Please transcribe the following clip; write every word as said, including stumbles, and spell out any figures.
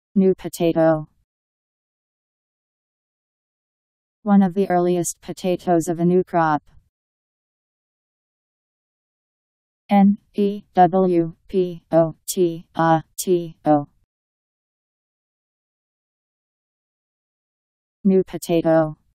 New potato. One of the earliest potatoes of a new crop. N E W P O T A T O. New potato.